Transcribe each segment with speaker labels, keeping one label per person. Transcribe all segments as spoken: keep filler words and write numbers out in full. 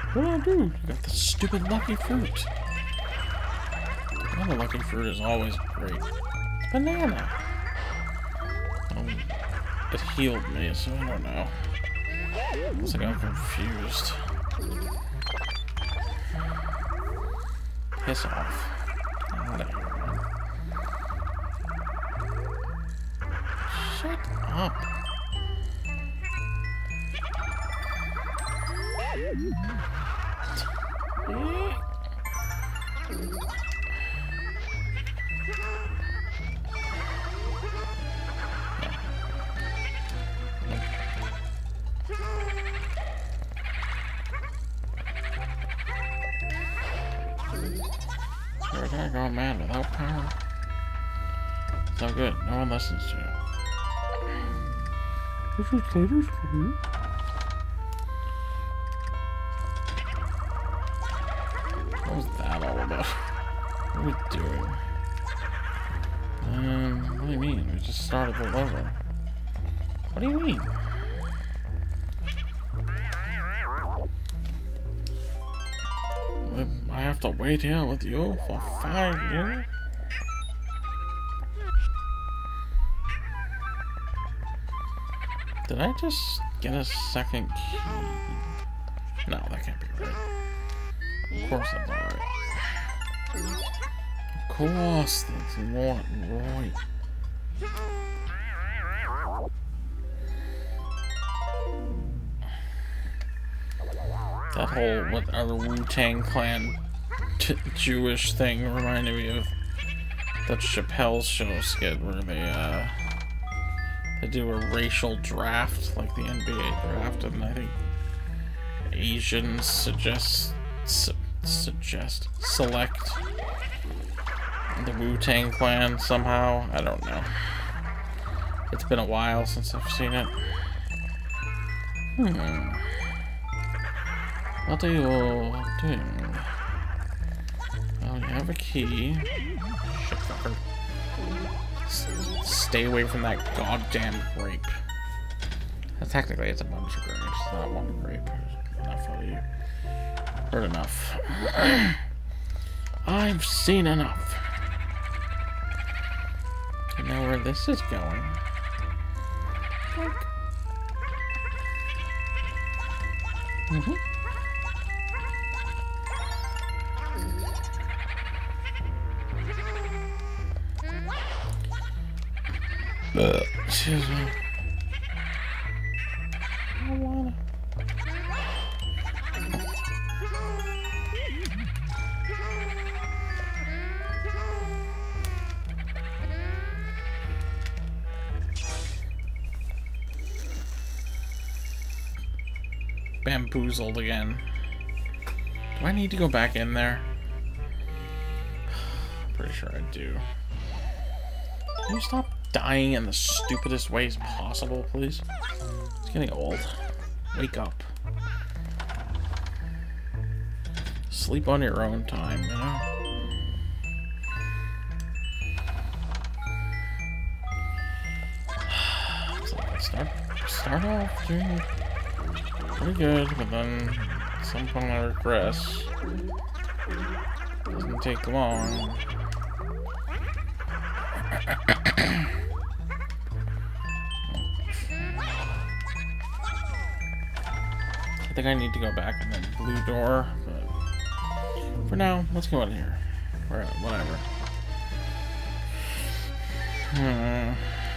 Speaker 1: What do I do? You got the stupid lucky fruit. Another lucky fruit is always great. Banana. Um, it healed me, so I don't know. Looks like I'm confused. Piss off. Out of here, man. Shut up. Where'd I go, man, without power? It's no good. No one listens to you. This is Tater's for you. What was that all about? What are we doing? Um, what do you mean? We just started the level. What do you mean? I have to wait here with you for five years? Did I just get a second key? No, that can't be right. Of course that's not right. Of course that's not right. That whole what other Wu-Tang Clan t Jewish thing reminded me of that Chappelle's show skit where they uh they do a racial draft like the N B A draft, and I think Asians suggest su suggest select the Wu-Tang Clan somehow. I don't know. It's been a while since I've seen it. Hmm. What are you doing? Well, you have a key. Shit, fucker. S stay away from that goddamn grape. Technically, it's a bunch of grapes. It's not one grape. Enough of you. Heard enough. I've seen enough. I know where this is going. Mm-hmm. Uh, excuse me. I don't wanna. Bamboozled again. Do I need to go back in there? I'm pretty sure I do. Can you stop dying in the stupidest ways possible, please? It's getting old. Wake up. Sleep on your own time, you know? So start, start off doing pretty good, but then at some point I regress. Doesn't take long. I think I need to go back in the blue door, but for now, let's go out of here. Or whatever. Hmm.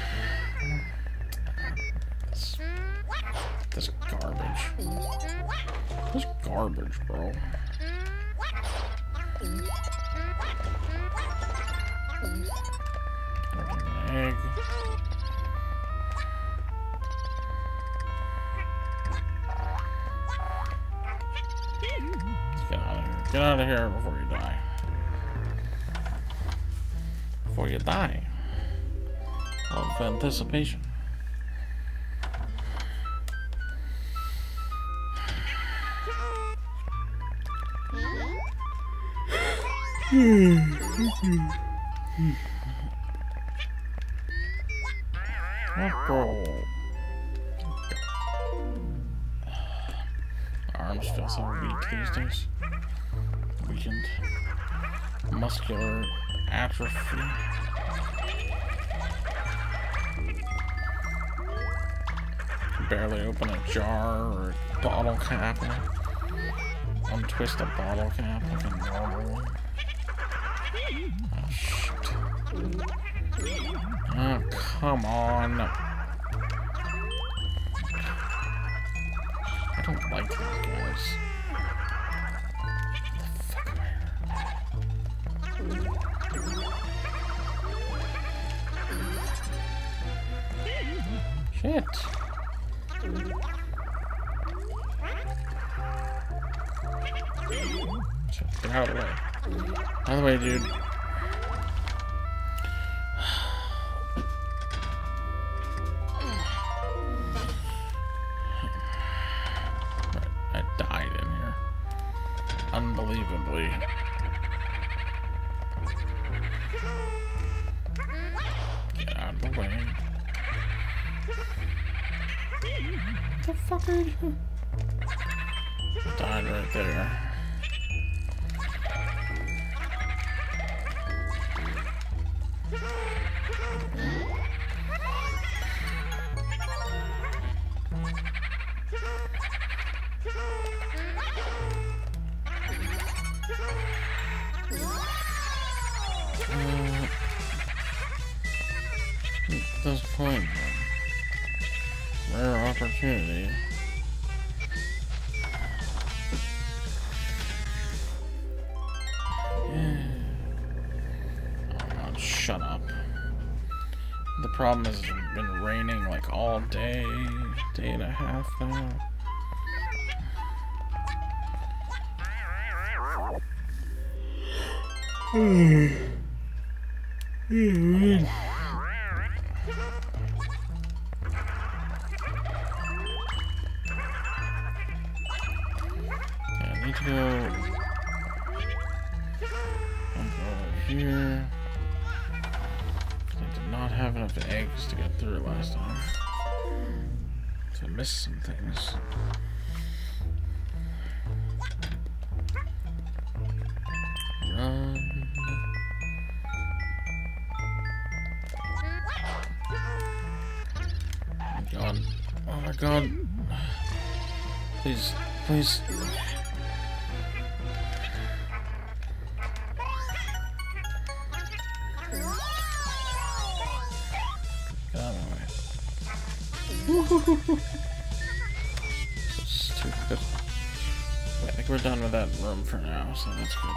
Speaker 1: This, this garbage. This garbage, bro. Egg. Get out of here. Get out of here before you die. Before you die. Of anticipation. Arms just feel so weak these days. Weakened. Muscular atrophy. Barely open a jar or a bottle cap. Untwist a bottle cap like a normal one. Oh, shit. Oh, come on. I don't like these guys. The fuck am I? Shit. Get out of the way. Out of the way, dude. I died in here. Unbelievably. Get out of the way. What the fuck are you? I died right there. Uh, at this point, rare opportunity. Yeah. Oh God, shut up. The problem is it's been raining like all day, day and a half now. I need to go, I'll go over here. I did not have enough eggs to get through last time, so I missed some things. Run. Oh my god. Oh my god. Please, please. Get out of my way. So stupid. I think we're done with that room for now, so that's good.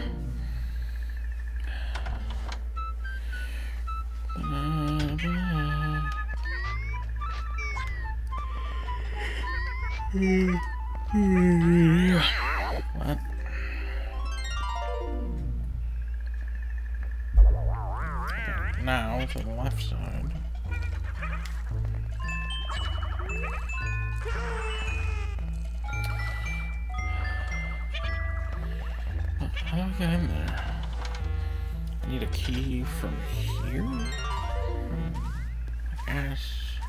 Speaker 1: What? Now to the left side. How do I get in there? I need a key from here? I guess.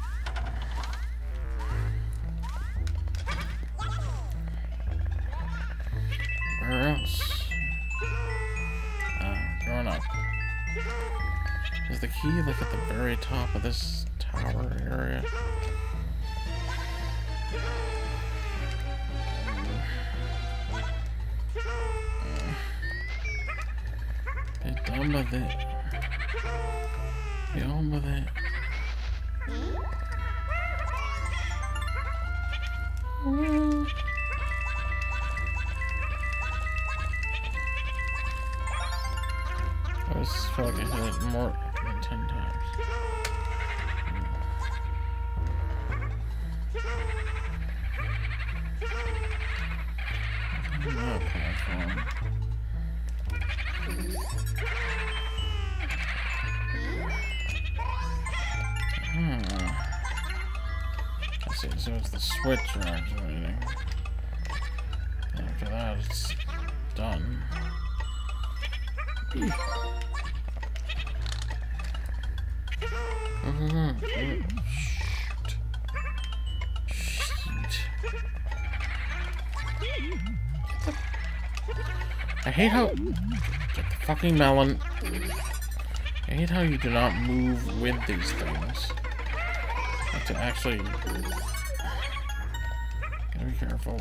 Speaker 1: Where else? Oh, going up. Is the key like at the very top of this tower area? Get done with it. Get on with it. Mm. I just feel like I hit it more than ten times. No platform. Hmm. I see, so it's the switch we're activating. After that, it's done. Mm-hmm. Shoot. Shoot. I hate how... Get the fucking melon. I hate how you do not move with these things. You have to actually... Gotta be careful.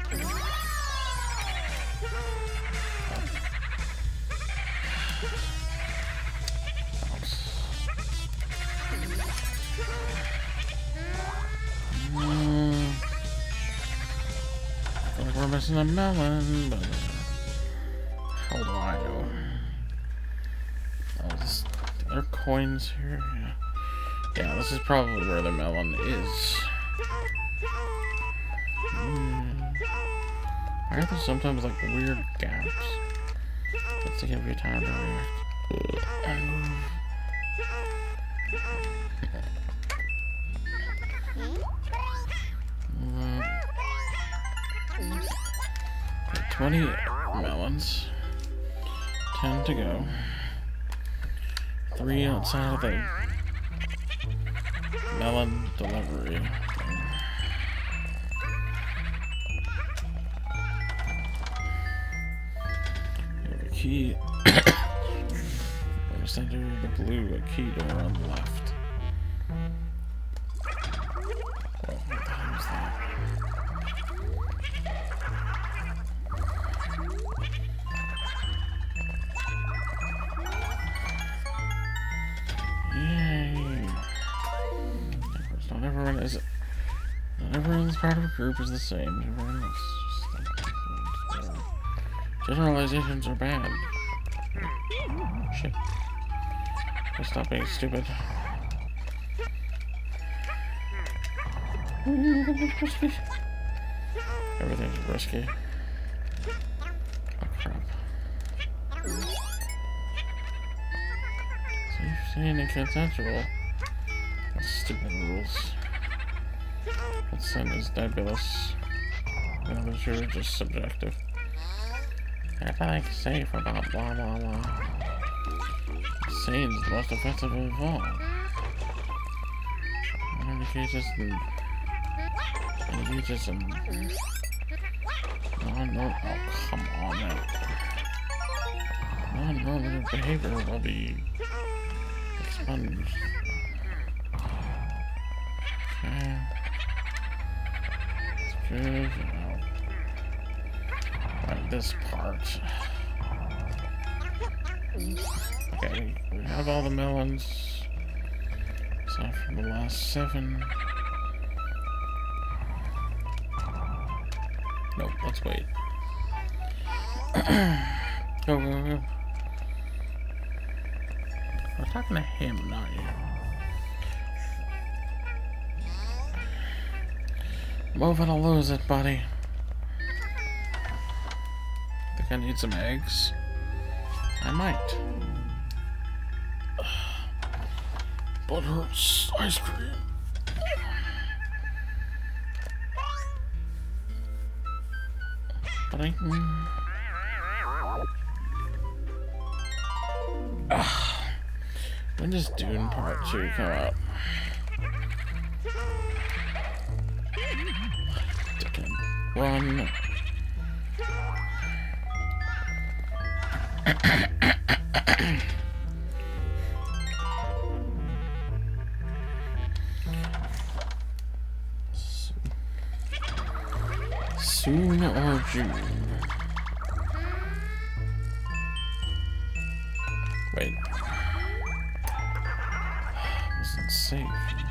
Speaker 1: Mm. I feel like we're missing a melon, but... How do I know? Oh, this, are there coins here? Yeah. Yeah, this is probably where the melon is. Mm. Why are there sometimes like weird gaps? Let's take every time to react. Okay, twenty melons. ten to go. Three outside of the melon delivery. We have a key. We're sent to the blue, a key door on the left. Well, what the hell is that? Yay! Of course, not everyone is. Not everyone's part of a group is the same. Everyone is just like, generalizations are bad. Shit. I'll stop being stupid. Everything's risky. Oh crap. Safe, sane, and consensual. That's stupid rules. Consent is nebulous. The others are just subjective. I feel like safe about blah blah blah. Sane is the most offensive of all. It indicates in engages in non-normal. Oh, come on now. Non-normative behavior will be expunged. Okay. That's good. Right, this part. Okay, we have all the melons. Aside from the last seven. Nope, let's wait. Go, go, go. We're talking to him, not you. Move it or lose it, buddy. Think I need some eggs? I might. Butter ice cream. Buddy. Mm. Ah. When does Dune Part two come out? Run. Soon or June? Wait. Wasn't safe.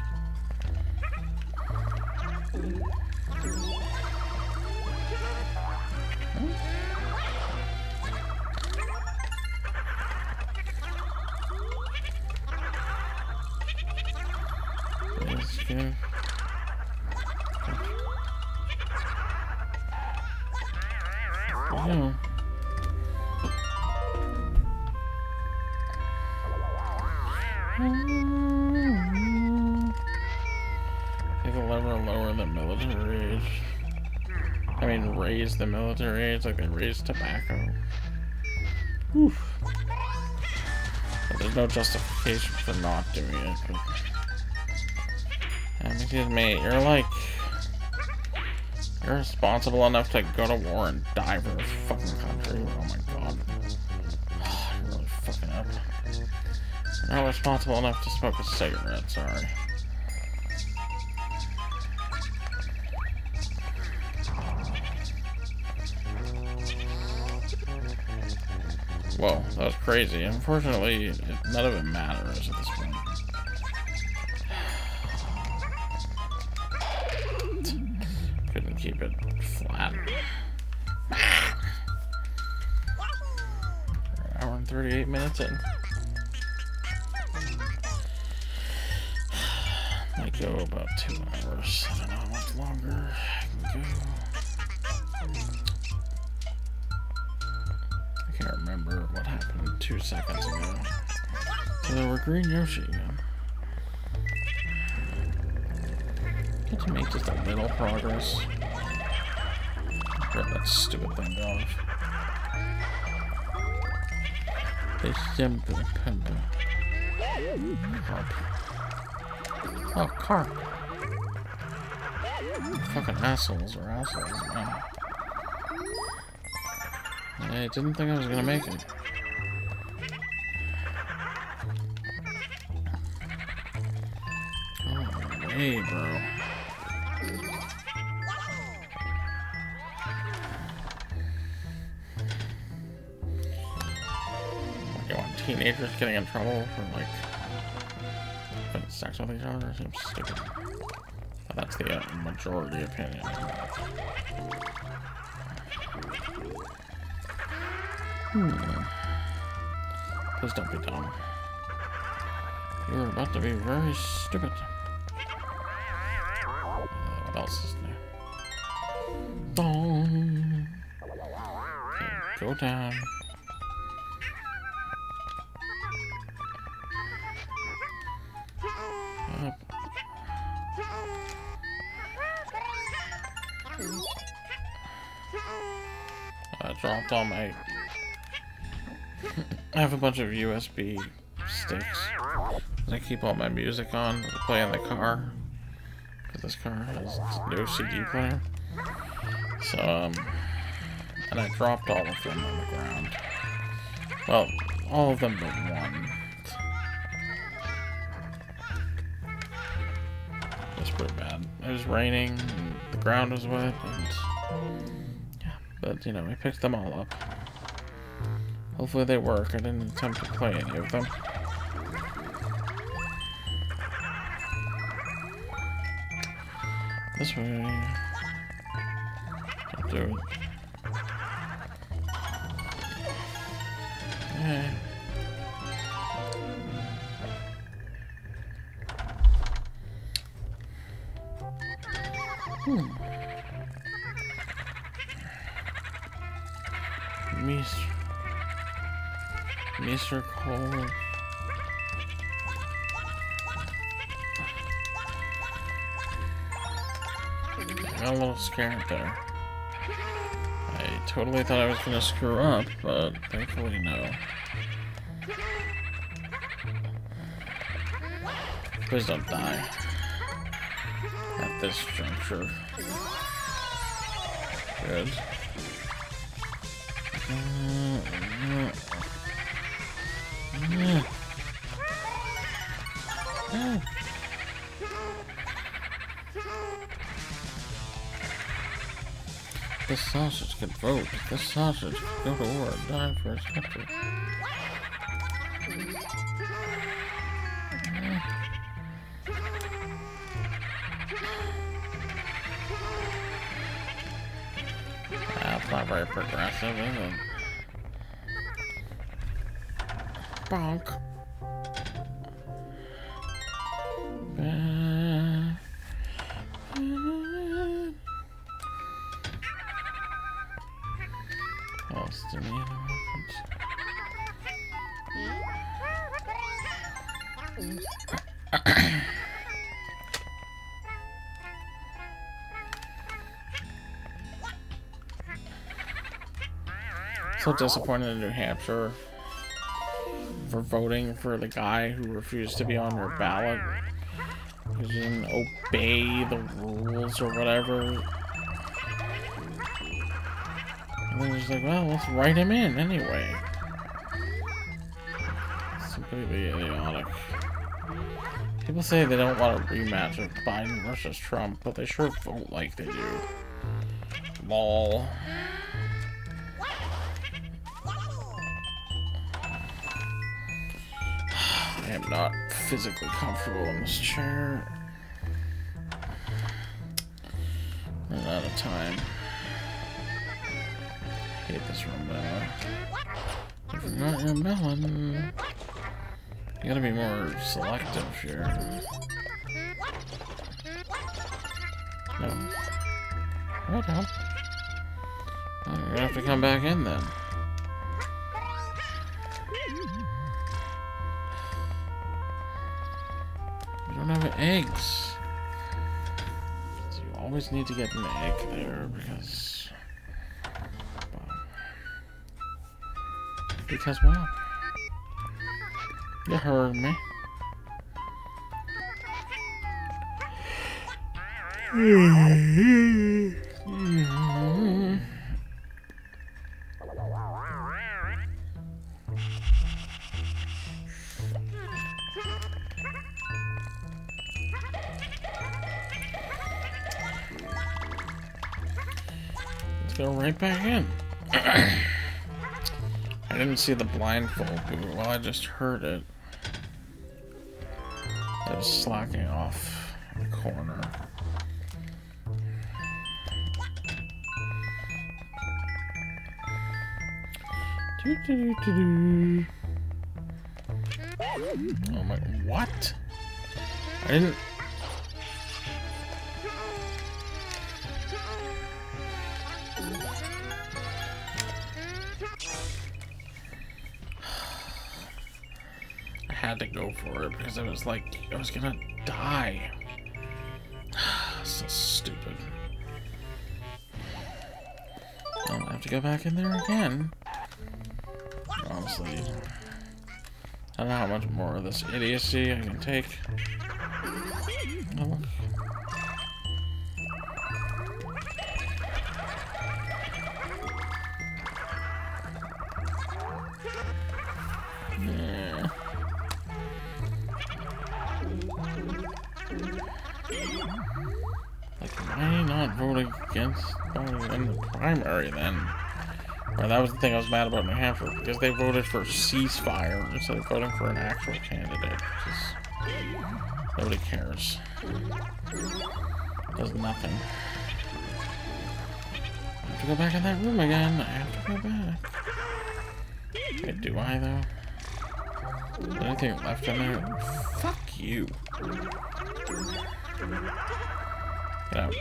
Speaker 1: Let's go. Yeah. Take a lever lower the military age. I mean, raise the military age like they raise tobacco. Oof. But there's no justification for not doing it. But... And excuse me, you're like You're responsible enough to go to war and die for a fucking country. Oh my god. You're really fucking up. You're not responsible enough to smoke a cigarette, sorry. Whoa, that was crazy. Unfortunately, it, none of it matters at this point. Couldn't keep it flat. An hour and thirty-eight minutes in. Might go about two hours. I don't know how much longer I can go. I can't remember what happened two seconds ago. So we're green Yoshi again. Get to make just a little progress. Grab that stupid thing off. They simple panda. Carp. Oh, carp. Fucking assholes are assholes, man. I didn't think I was gonna make it. Oh, hey, bro. Teenagers getting in trouble for like having sex with each other seems stupid. But that's the uh, majority opinion. Hmm. Please don't be dumb. You're about to be very stupid. Uh, what else is there? Dong. Okay, go down. I dropped all my... I have a bunch of U S B sticks. I keep all my music on to play in the car. Because this car has no C D player. So, um... and I dropped all of them on the ground. Well, all of them but one. It's pretty bad. It was raining, and the ground was wet, and... yeah, but, you know, I picked them all up. Hopefully they work. I didn't attempt to play any of them. This way... don't do it. Yeah. Hmm. Mister Mister Cole. I got a little scared there. I totally thought I was gonna screw up, but thankfully no. Please don't die at this juncture. Good. Uh, uh, uh, uh. This sausage could vote. This sausage could go to war and die for his country. That's not very progressive, is it? Bonk. Uh, uh, Palestinian weapons. So disappointed in New Hampshire for voting for the guy who refused to be on your ballot because you didn't obey the rules or whatever. And they're just like, well, let's write him in anyway. It's completely idiotic. People say they don't want a rematch of Biden versus Trump, but they sure vote like they do. Lol. I am not physically comfortable in this chair. Run out of time. I hate this room now. I forgot your melon. You gotta be more selective here. No. What the hell? Well, you're gonna have to come back in then. You don't have eggs. So you always need to get an egg there because... Well, because, well... You heard me. Let's go right back in. I didn't see the blindfold, but well, I just heard it. I was slacking off in the corner. Doo -doo -doo -doo. Oh my, what? I didn't... I had to go for it because I was like, I was gonna die. So stupid. I'll have to go back in there again. Honestly, I don't know how much more of this idiocy I can take. Oh. Yeah. Like, why not voting against voting in the primary then? Or that was the thing I was mad about New Hampshire, because they voted for ceasefire instead of voting for an actual candidate. Because nobody cares. Does nothing. I have to go back in that room again. I have to go back. Okay, do I though? Is there anything left in there? Fuck you. Get out.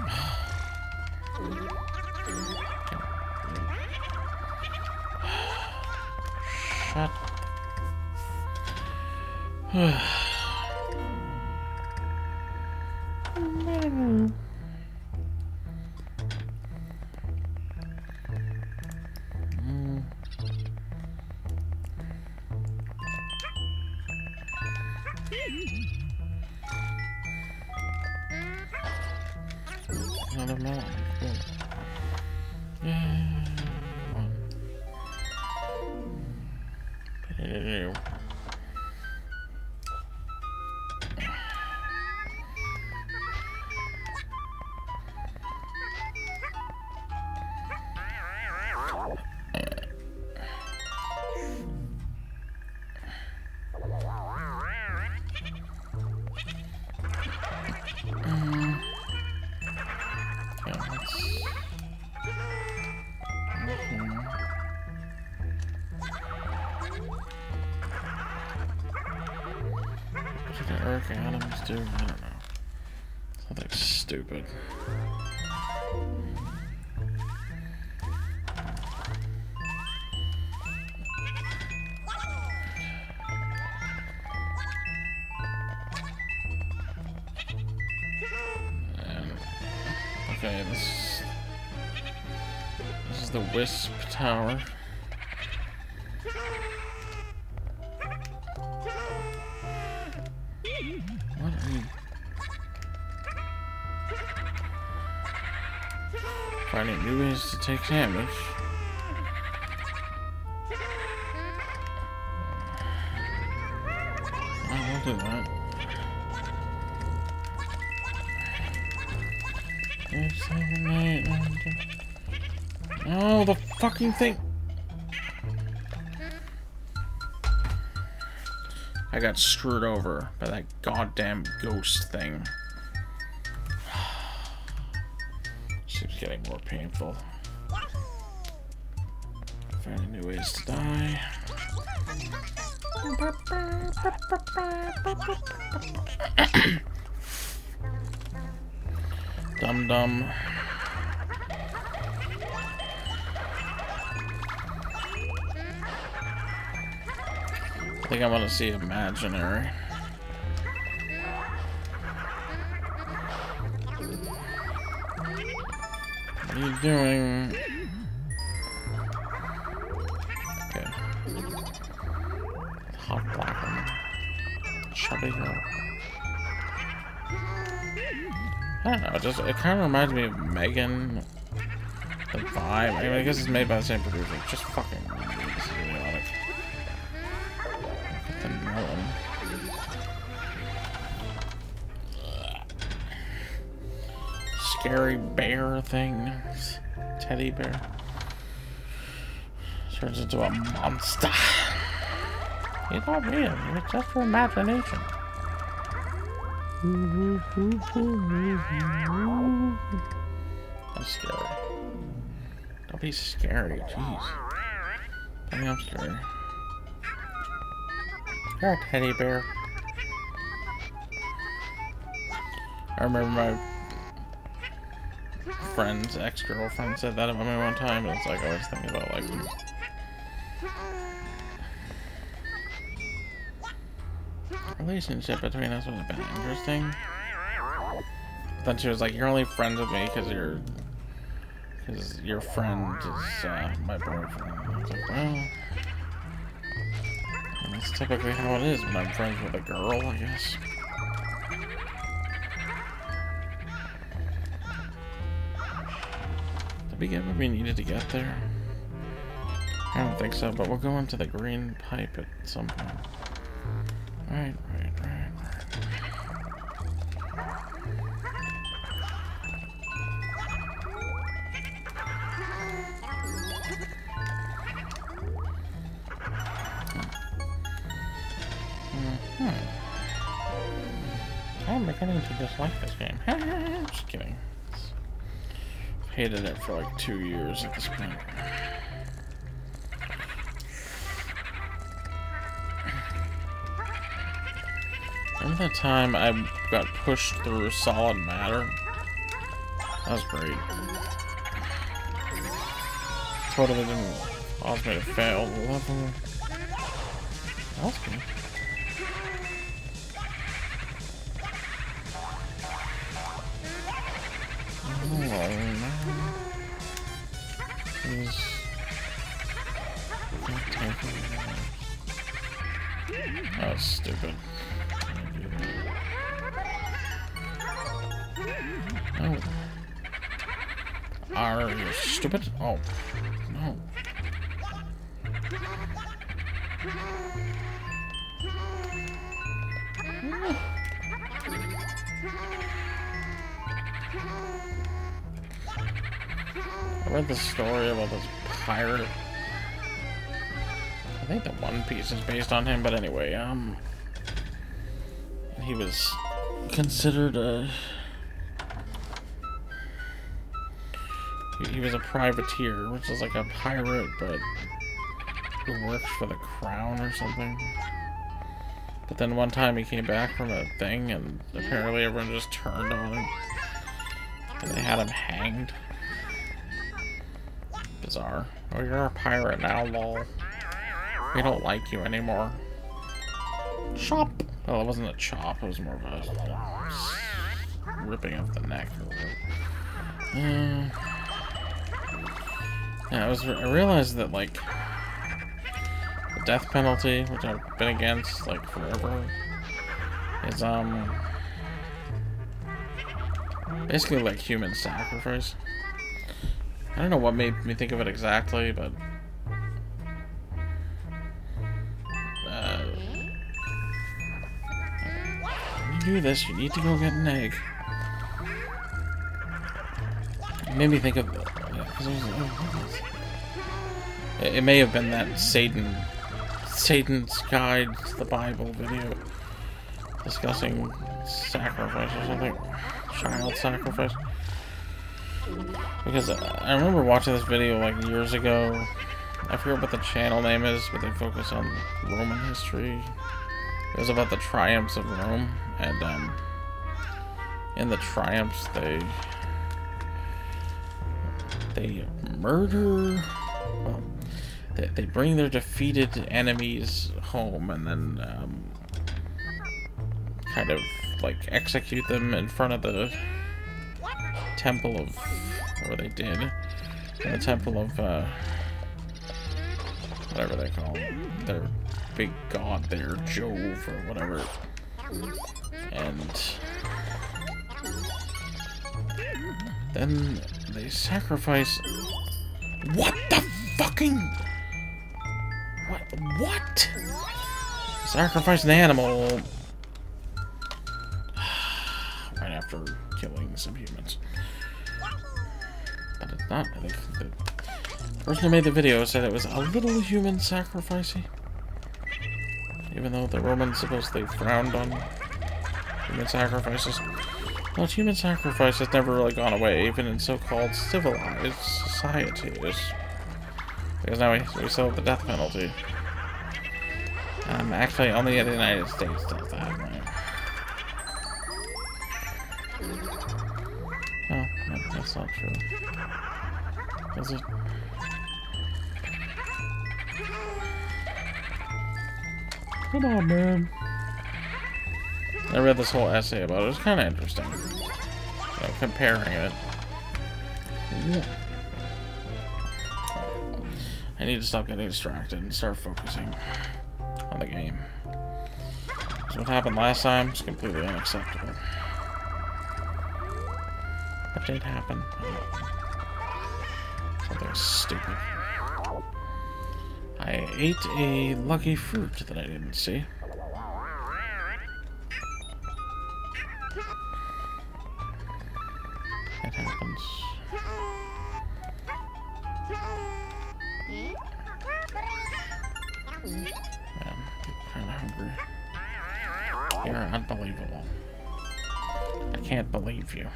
Speaker 1: Shut. Another melon. Cool. Yeah. One. Ew. What did the Eric Adams do? I don't know. Something stupid. And, okay, this, this is the Wisp Tower. What are you? Finding new ways to take damage. I will do that. No, the fucking thing. I got screwed over by that goddamn ghost thing. Keeps getting more painful. Finding new ways to die. Dum dum. I think I want to see imaginary. What are you doing? Okay. Hot black one. Chubby girl. I don't know, it just it kind of reminds me of Megan. The vibe. I mean, I guess it's made by the same producer. Just fucking this is idiotic. Look at the melon. Scary bear thing. Teddy bear. Turns into a monster. It's not real. It's just your imagination. That's scary. Don't be scary, jeez. I mean, I'm scary. You're a teddy bear. I remember my friend's ex-girlfriend said that about me one time, and it's like I always think about like relationship between us would have been interesting. Then she was like, "You're only friends with me because you're because your friend is uh, my boyfriend." I was like, "Well, and that's typically how it is when I'm friends with a girl, I guess." Did we get where we needed to get there? I don't think so, but we'll go into the green pipe at some point. Right, right, right, right. Mm-hmm. I'm beginning to dislike this game. Just kidding. Hated it for like two years at this point. Remember that time I got pushed through solid matter? That was great. Totally didn't cause me to fail the level. That was good. Oh, no. Please. That was stupid. Oh. Are you stupid? Oh. No. I read the story about this pirate. I think the One Piece is based on him, but anyway, um, he was considered a. He, he was a privateer, which is like a pirate, but who works for the crown or something. But then one time he came back from a thing, and apparently everyone just turned on him, and they had him hanged. Bizarre. Oh, you're a pirate now, lol. We don't like you anymore. Chop! Well, it wasn't a chop, it was more of a ripping of the neck. Uh, yeah, I was. I realized that like the death penalty, which I've been against like forever, is um basically like human sacrifice. I don't know what made me think of it exactly, but uh, when you do this, you need to go get an egg. It made me think of uh, it, was, oh, it, it may have been that Satan, Satan's Guide to the Bible video discussing sacrifice or something, child sacrifice. Because I remember watching this video like years ago. I forget what the channel name is, but they focus on Roman history. It was about the triumphs of Rome, and um, in the triumphs they they murder. Well, they they bring their defeated enemies home, and then um, kind of like execute them in front of the temple of, or they did, in the temple of, uh, whatever they call it, their big god there, Jove, or whatever, and then they sacrifice, what the fucking, what, what? Sacrifice an animal right after killing some humans. But it's not. The, the person who made the video said it was a little human sacrificey. Even though the Romans supposedly frowned on human sacrifices. Well, human sacrifice has never really gone away, even in so-called civilized societies. Because now we, we still have the death penalty. Um, actually, only the United States does that, right? Oh, no, that's not true. Is it? Come on, man. I read this whole essay about it. It was kind of interesting. You know, comparing it. Yeah. I need to stop getting distracted and start focusing on the game. So what happened last time is completely unacceptable. What did happen? Something stupid. I ate a lucky fruit that I didn't see. It happens. Man, I'm kinda hungry. You're unbelievable. I can't believe you.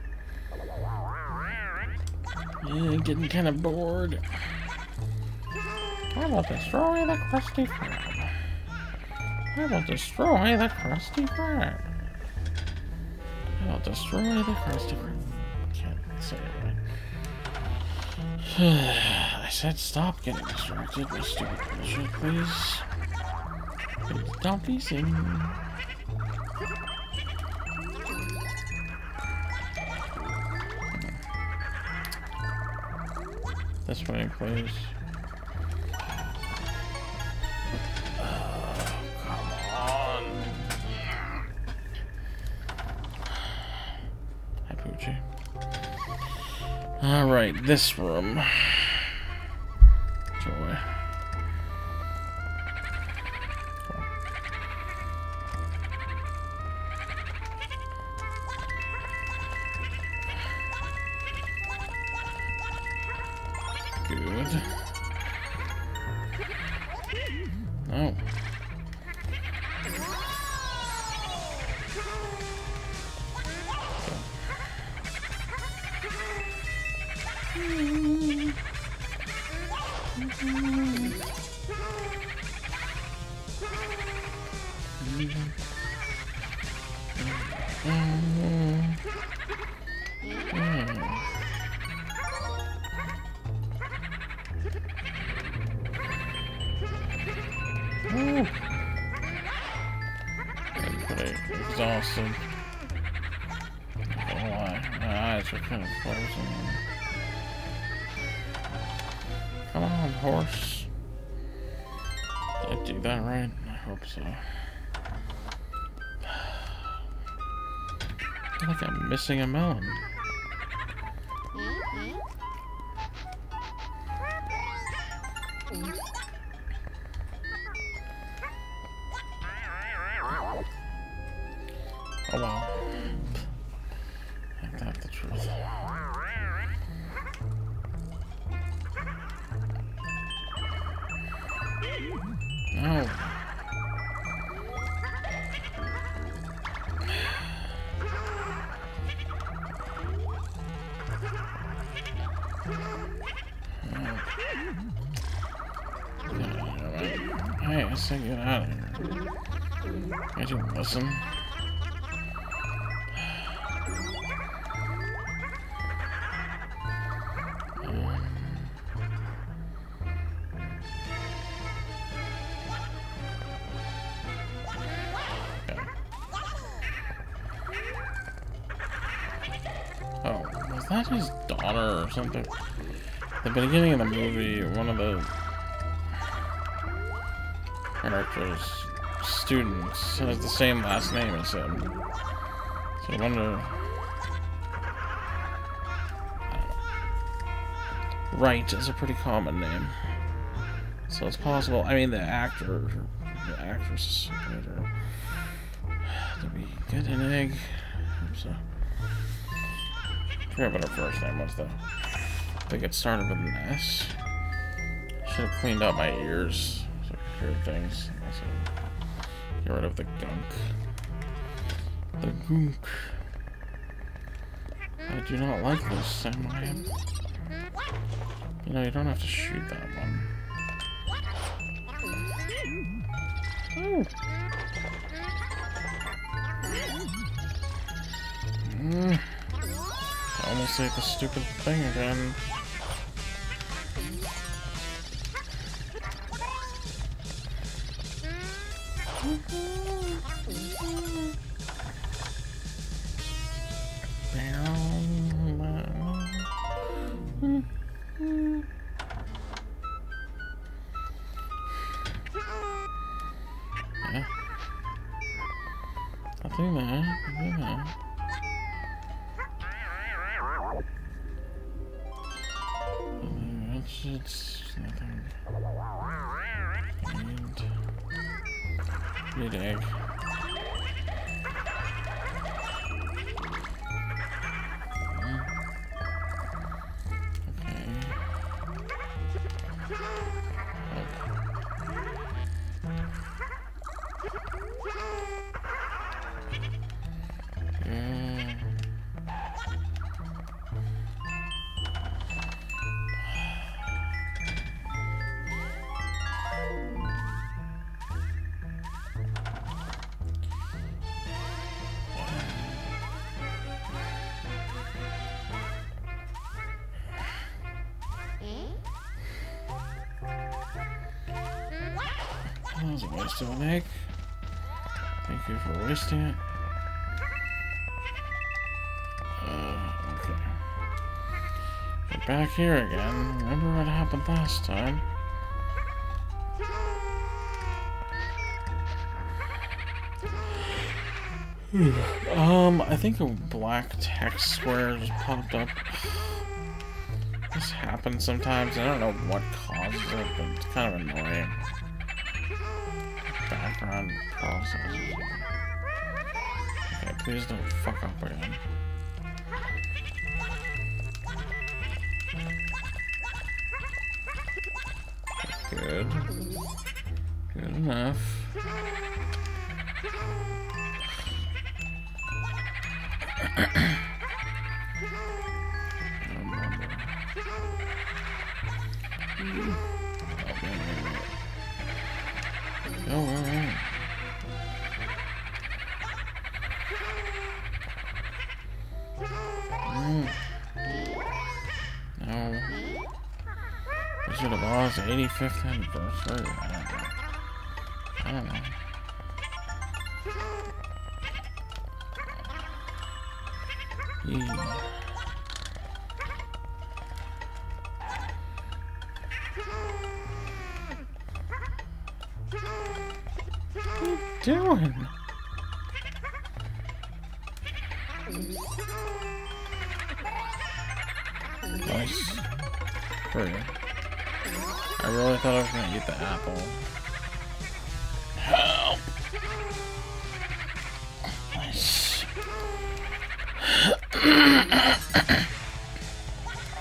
Speaker 1: Yeah, getting kind of bored. I will destroy the Krusty Krab. I will destroy the Krusty Krab. I will destroy the Krusty Krab. Can't say it right. I said stop getting distracted with stupid bullshit, please. Please don't be singing. This way, please. Oh, come on. Hi, Poochie. Alright, this room. Joy. Good. Oh. Pretty exhausted. Oh, my eyes are kind of closing. Come on, horse. Did I do that right? I hope so. I feel like I'm missing a melon. No. Hey, I said get out of here. Can't you listen? Um, okay. Oh, was that his daughter or something? At the beginning of the movie, one of the character's students has the same last name as him. So I wonder. Wright is a pretty common name. So it's possible. I mean, the actor, the actress played her. Did we get an egg? So, I forgot what her first name was, though. I think it started with an S. Should have cleaned out my ears. Hear things. Also, get rid of the gunk. The gunk. I do not like this, Sam. You know, you don't have to shoot that one. Oh. Mm. I almost ate the stupid thing again. Yeah. I'll do that. I'll do that. It's, it's nothing. Need, need egg. That was a waste of an egg. Thank you for wasting it. Uh, okay. We're back here again. Remember what happened last time? um, I think a black text square just popped up. This happens sometimes. I don't know what causes it, but it's kind of annoying. Background process. Okay, please don't fuck up again. Good. Good enough. Oh, alright. Mm. No. This should have lost eighty-fifth anniversary. I don't know. I don't know. Yeah. What are you doing? Nice. Pretty. I really thought I was gonna eat the apple. Help! Nice.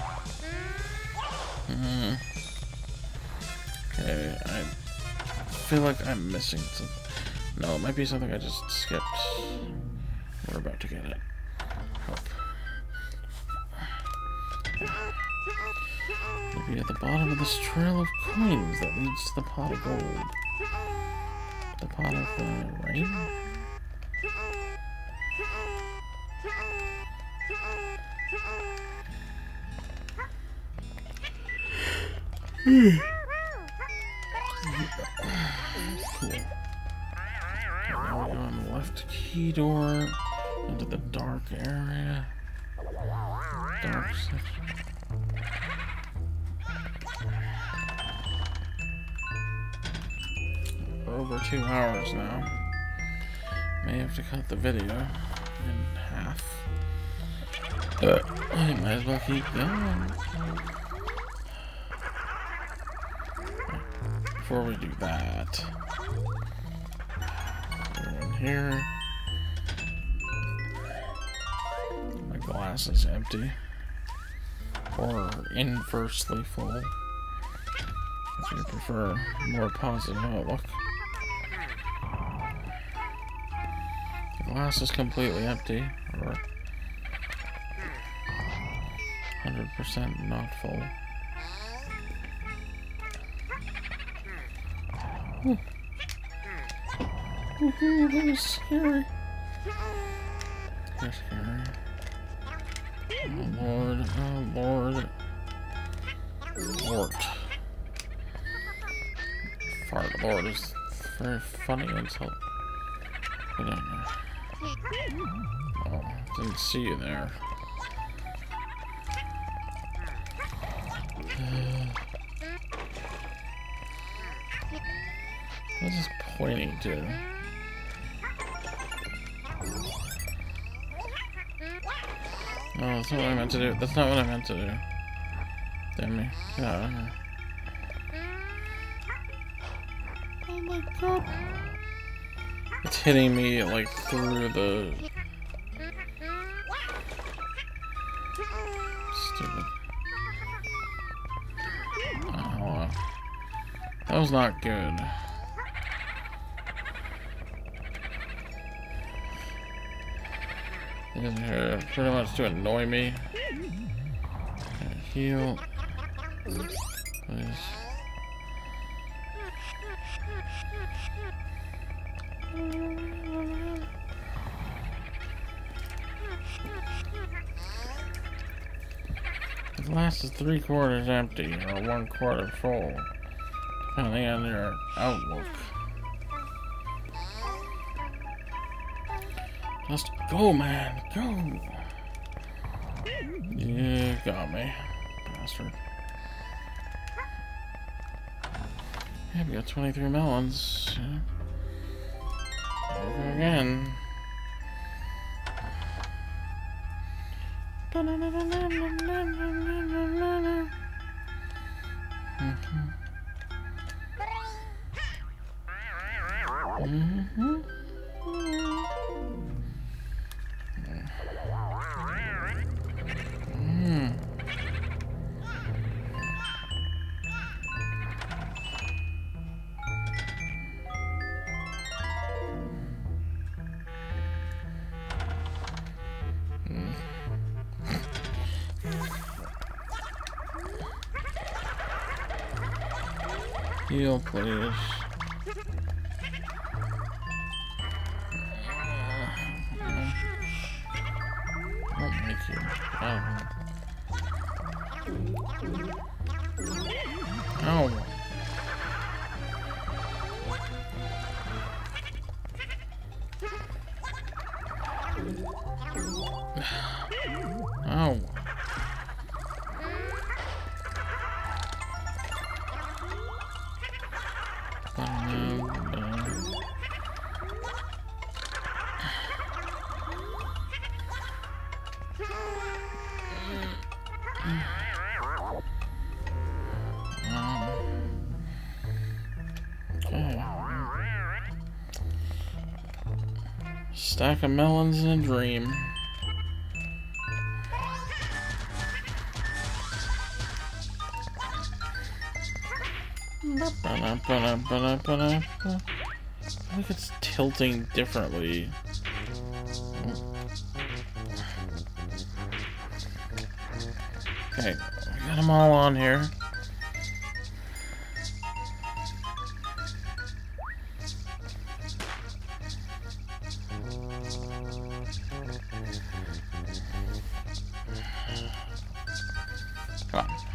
Speaker 1: mm. Okay, I feel like I'm missing something. No, it might be something I just skipped. We're about to get it. Hope. Maybe at the bottom of this trail of coins that leads to the pot of gold. The pot of uh, rain? Cool. Now we go on the left key door into the dark area. Dark section. Over two hours now. May have to cut the video in half. Uh, I might as well keep going. Before we do that, go in here. My glass is empty, or inversely full, if you prefer a more positive outlook. The glass is completely empty, or one hundred percent not full. Oh. Oh, that was scary. That's scary. Oh Lord, oh Lord. Lord. Fart Lord is very funny insult. Get in there. Oh, didn't see you there. What's this pointing to? No, that's not what I meant to do. That's not what I meant to do. Damn me. Get out of here. Oh my god. It's hitting me like through the... Stupid. Oh, that was not good. In here, pretty much to annoy me. Heal. Please. The glass is three quarters empty or one quarter full, depending on your outlook. Just go, man, go! You got me, bastard. Yeah, we got twenty-three melons. There we go again. Mm-hmm. Mm-hmm. Mm. Mm. Heal, please. Ow. Ow. Stack of melons and a dream. I think it's tilting differently. Okay, we got them all on here. Come on.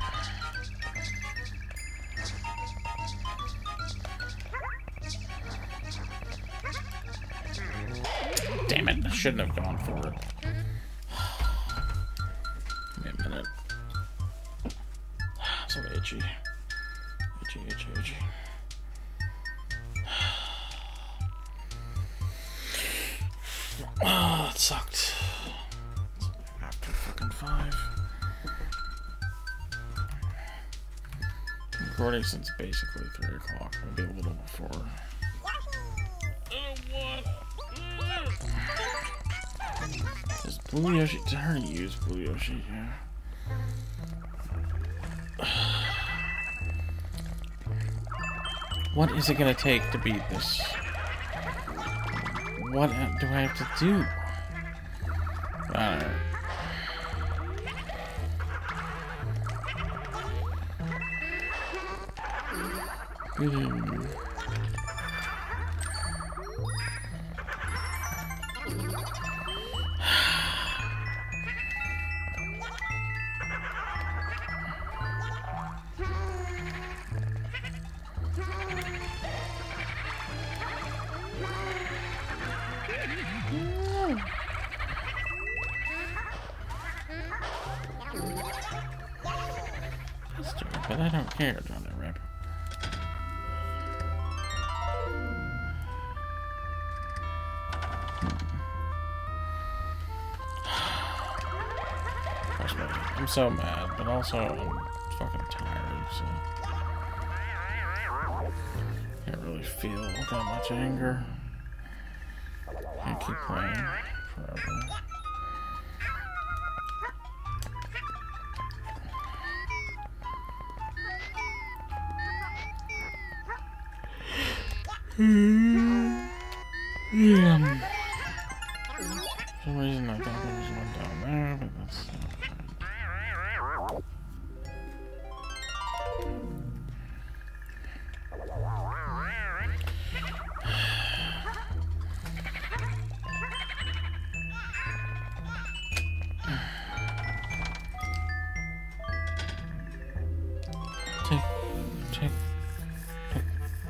Speaker 1: Damn it, I shouldn't have gone for it. Give me a minute. I'm so itchy. Itchy, itchy, itchy. Oh, it sucked. After fucking five. Recording since basically three o'clock, maybe a little before. Is Blue Yoshi? Did I already use Blue Yoshi? Yeah. What is it gonna take to beat this? What do I have to do? I don't know. Mm. But I don't care, don't I, Rip? I'm so mad, but also I'm fucking tired, so I can't really feel that much anger. I keep playing forever. Yeah. For some reason I thought there was one down there, but that's not Take, take, take.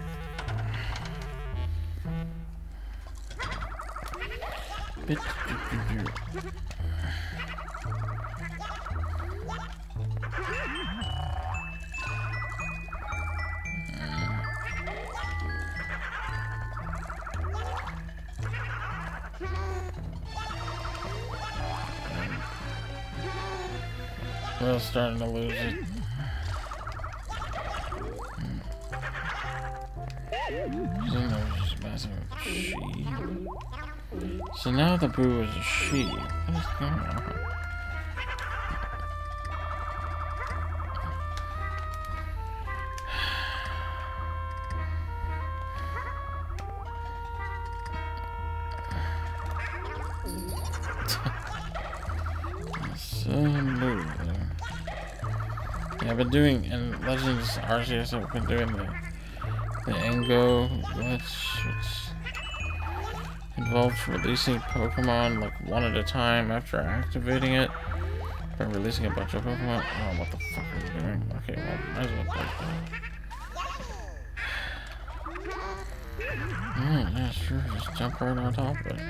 Speaker 1: Bit, bit, bit, bit. We're starting to lose it. Just messing with sheep. So now the boo is a sheep. What is going on? So moving. Yeah, I've been doing in Legends R C S. I've been doing the the Engo glitch, which involves releasing Pokemon like one at a time after activating it. By releasing a bunch of Pokemon. Oh, what the fuck are you doing? Okay, well, might as well play that. Mm, yeah, sure. Just jump right on top of it.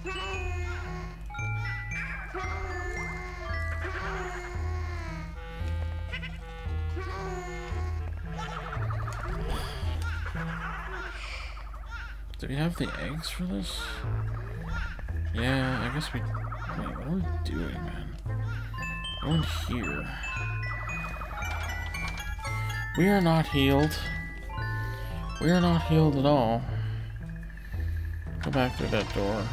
Speaker 1: Do we have the eggs for this? Yeah, I guess we... Wait, what are we doing, man? Go in here. We are not healed. We are not healed at all. Go back through that door.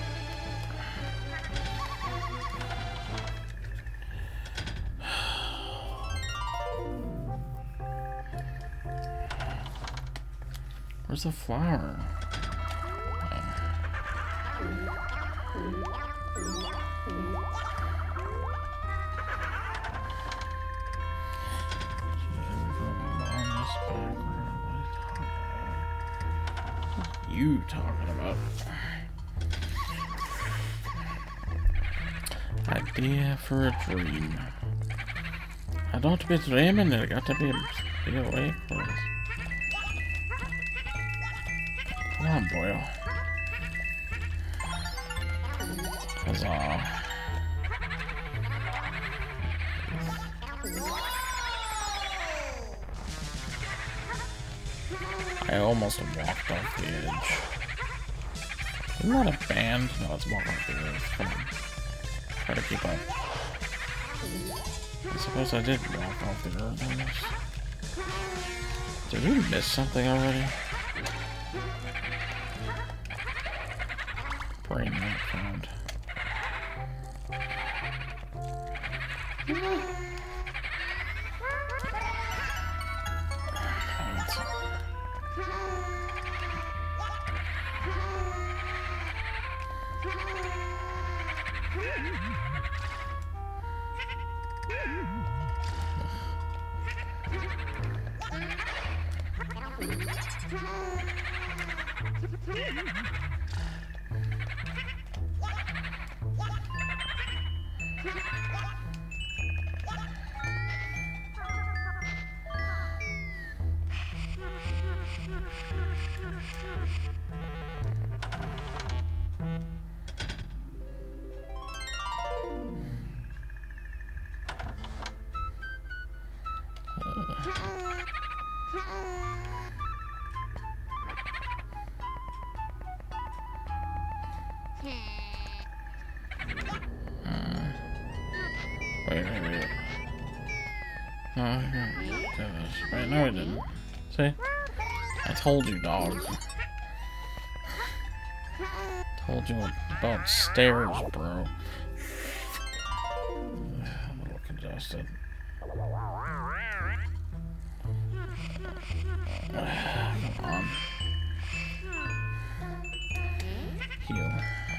Speaker 1: Where's the flower? You talking about? Idea for a dream. I don't be dreaming. I got to be be awake. Please. Come on, boy. Huzzah. I almost walked off the edge. Isn't that a band? No, it's walk off the edge. Come on. Try to keep up. I suppose I did walk off the earth on this. Did we miss something already? Brain not found. Wait, wait, wait. No, I can't do this. Wait, no, I didn't. See? I told you, dog. Told you about stairs, bro. I'm a little congested. Come on. Heal.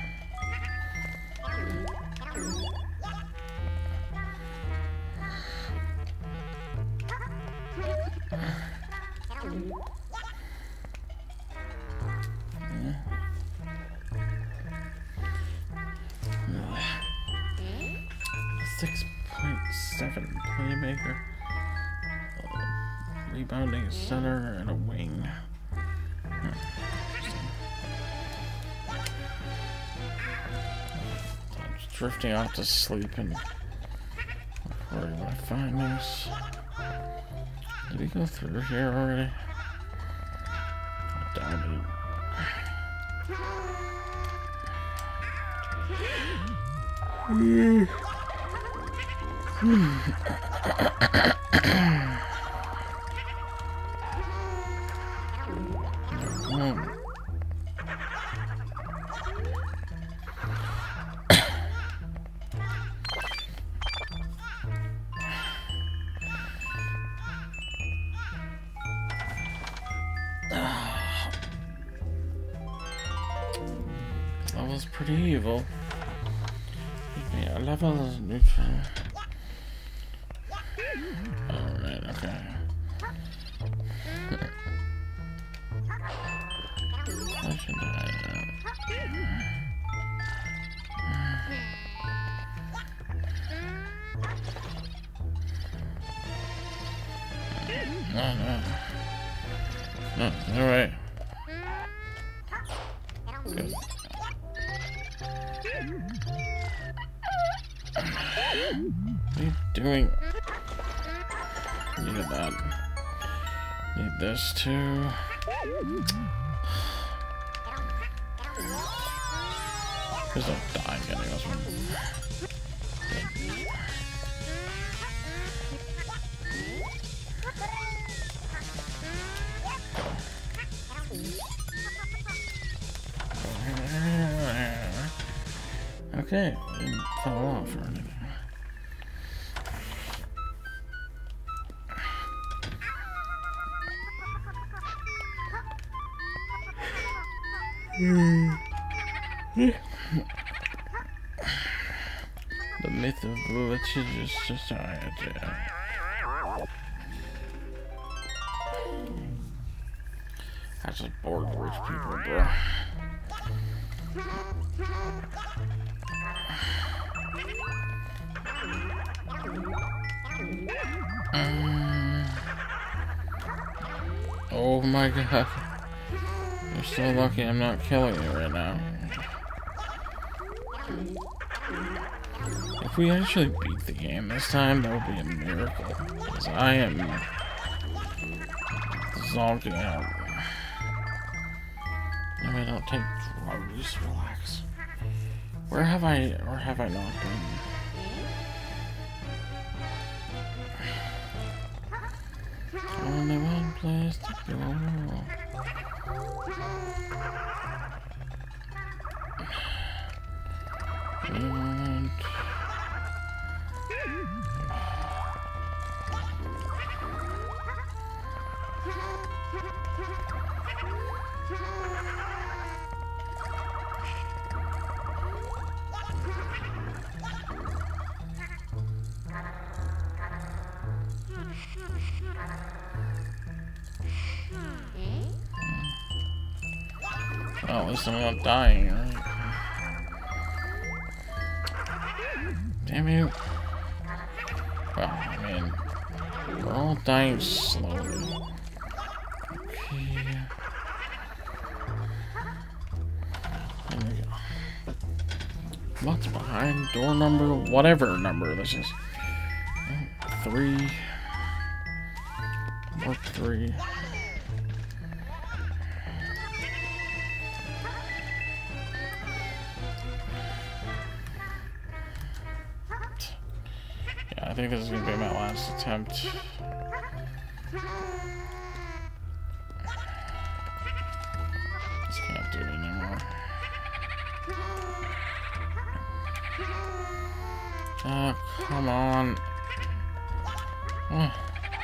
Speaker 1: six point seven playmaker, uh, rebounding center, and a wing. Hmm. I'm just drifting off to sleep and where do I find this? Did we go through here already? I doubt it. Mm. Hmm. That was pretty evil. Yeah, level is neutral. Alright, okay. How should I, uh... No, no. No, alright. Good. What are you doing? Needed that. Need this too. Please don't die getting this one. Okay, didn't fall off or anything. The myth of litigious society. I just bored rich people, bro. Um, oh my god. You're so lucky I'm not killing you right now. If we actually beat the game this time, that would be a miracle. Because I am zonking out. No, I don't take drugs. Relax. Where have I, or have I not been? Only one place to go. And oh, at least I'm not dying, right? Damn you. Well, I mean, we're all dying slowly. Okay. There we go. What's behind door number? Whatever number this is. Three. Mark three. I think this is going to be my last attempt. Just can't do it anymore. Oh, come on. Oh.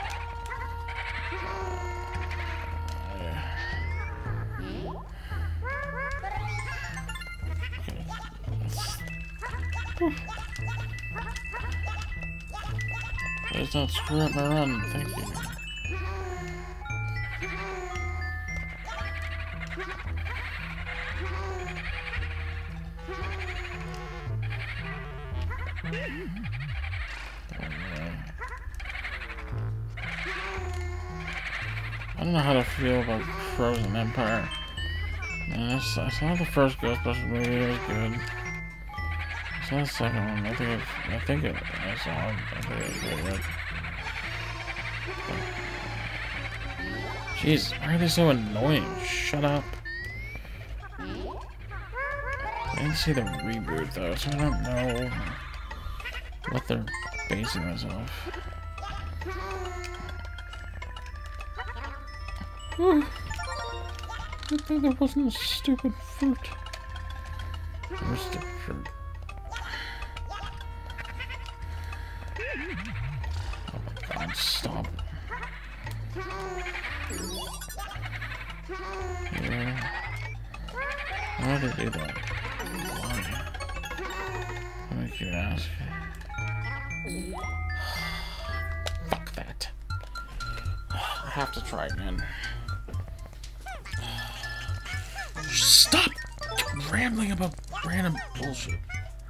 Speaker 1: Okay. Please don't screw up my run, thank you. I don't know how to feel about Frozen Empire. Man, I saw, I saw the first Ghostbusters movie, it was good. I saw the second one, I think it, I think it, I saw it, I think it was really good. Jeez, why are they so annoying? Shut up. I didn't see the reboot though, so I don't know what they're basing this off. Oh, good thing there wasn't a stupid fruit. Where's the fruit? Oh my god, stop. Yeah. Why did they do that? Why? What make you ask? Fuck that. I have to try again. Stop rambling about random bullshit.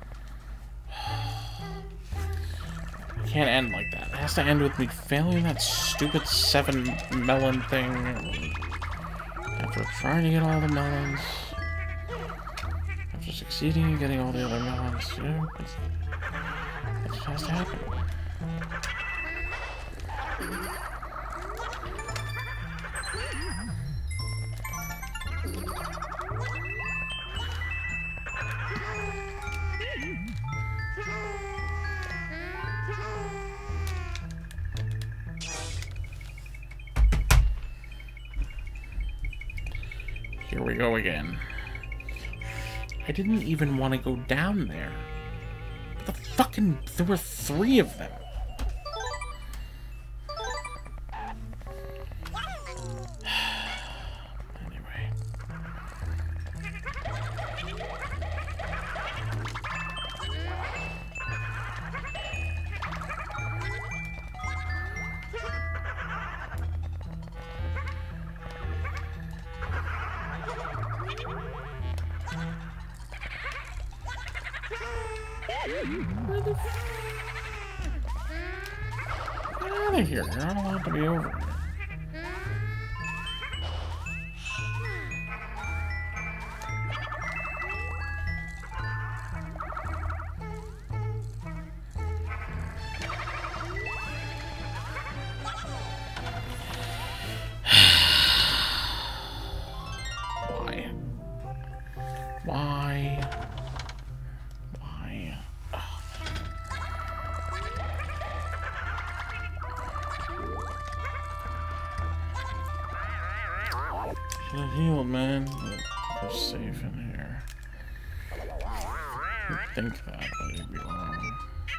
Speaker 1: It can't end like that. It has to end with me failing that stupid seven melon thing. After trying to get all the melons. After succeeding and getting all the other melons too. It's, it has to happen. Here we go again. I didn't even want to go down there. But the fucking... There were three of them. Anyway. Where the f- Get out of here. You're not allowed to be over here. Why? Why? Why? Ugh. Should have healed, man. We're safe in here. You'd think that, but you'd be wrong.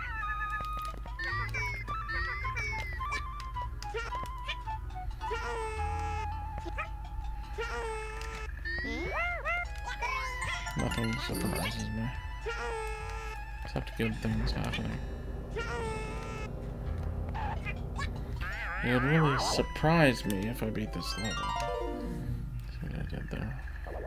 Speaker 1: Nothing surprises me. Except good things happening. It would really surprise me if I beat this level. See what I did there.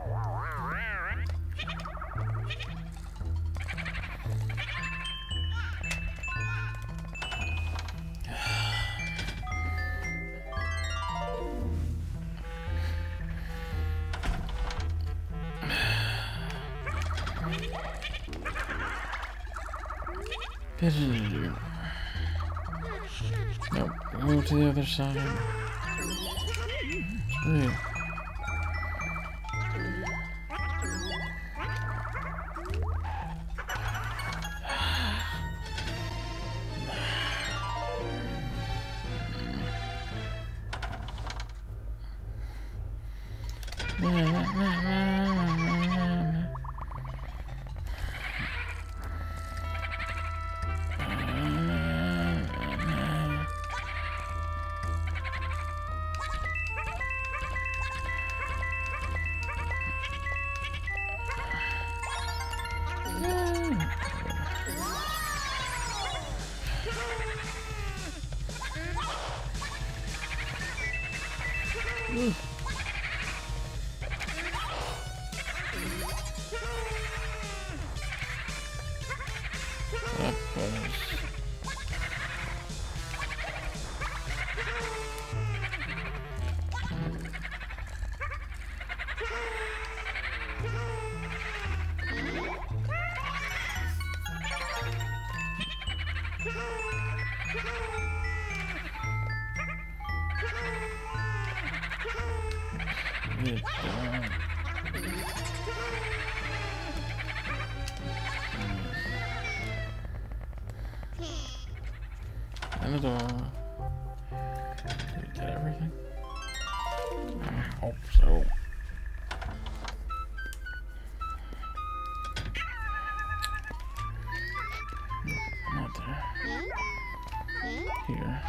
Speaker 1: Nope, move to the other side. Screw you. Ooh. That was... Good job. And the door. Did we get everything? I hope so. Not there. Here.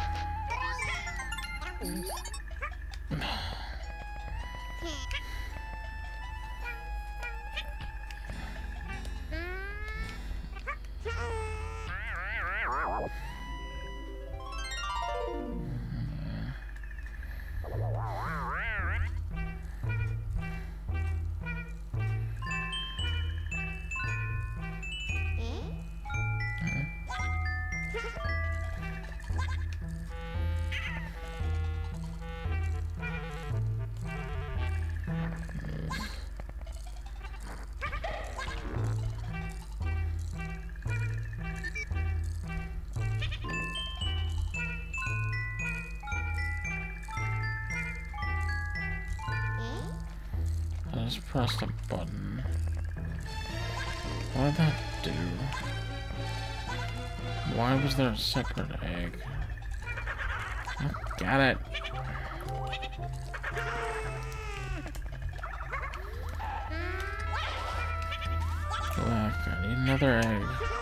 Speaker 1: I just pressed a button. What did that do? Why was there a separate egg? Got it. Go back. I need another egg.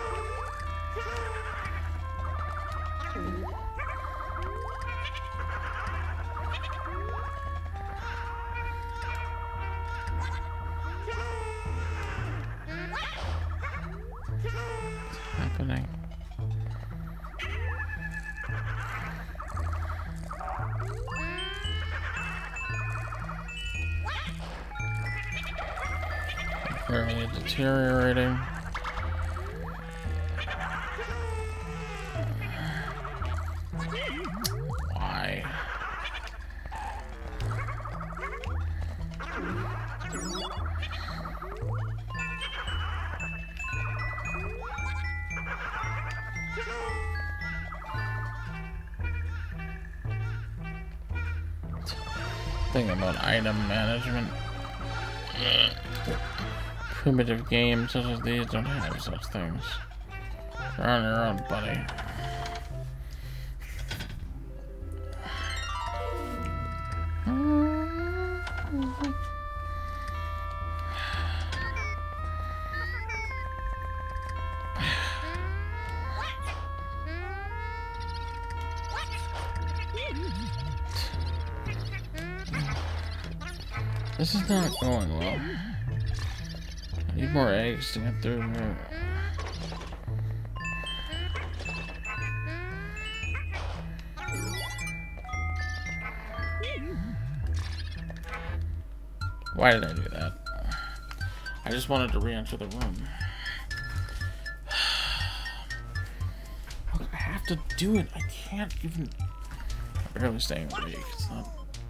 Speaker 1: What's happening? Really deteriorating. Why? Thing about item management. Primitive games such as these don't have such things. You're on your own, buddy. This is not going well. I need more eggs to get through here. Why did I do that? I just wanted to re-enter the room. Look, I have to do it. I can't even... I'm barely staying awake. It's not...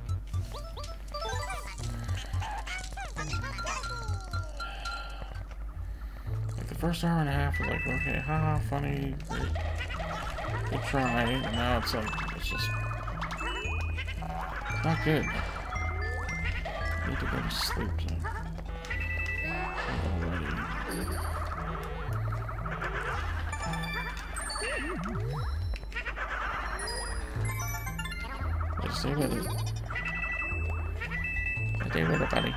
Speaker 1: First hour and a half was like, okay, haha, funny, great, good try, and now it's like, it's just not good. I need to go to sleep, so already. Just stay with it. Stay with it, buddy.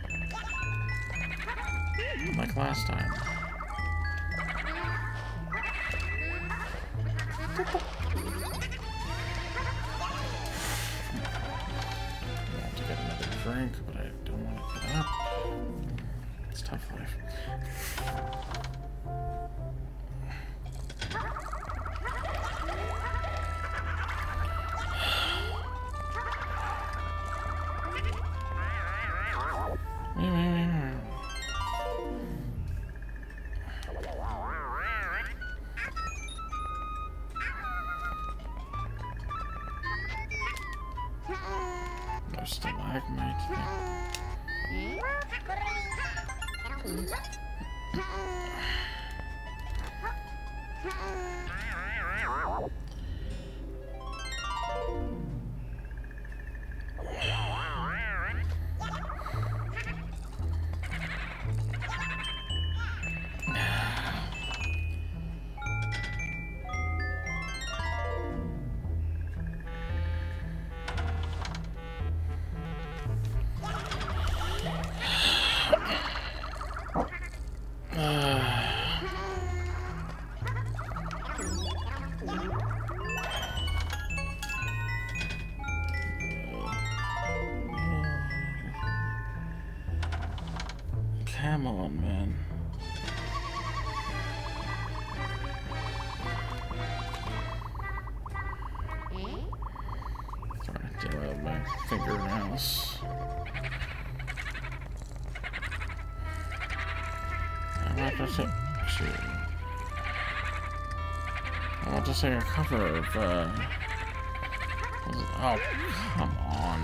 Speaker 1: Like last time. I want to get another drink, but I don't want to get up. It's tough life. Stalagmite thing. Come on, man. Sorry, get out of my fingernails. I want to say, shoot. I want to say a cover of, uh, oh, come on.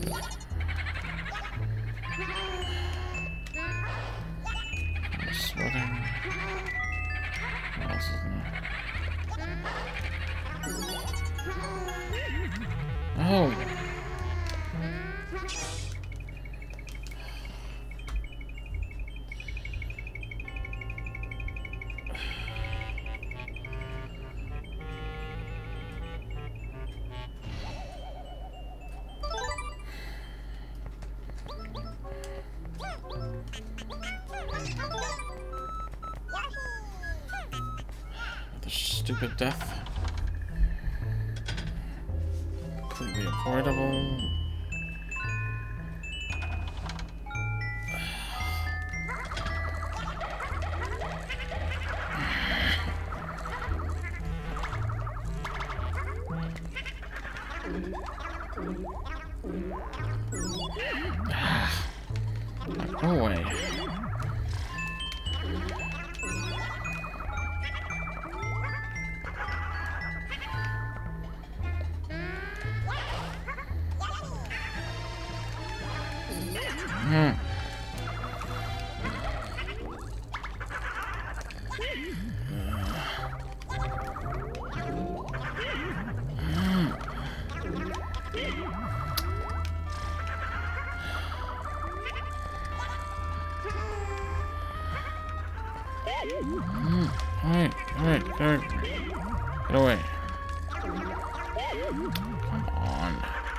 Speaker 1: I'm sweating. What else is there? Oh! The stupid death. Completely avoidable. Go away. Hmm. Mm. Alright, alright, alright. Get away. Come on.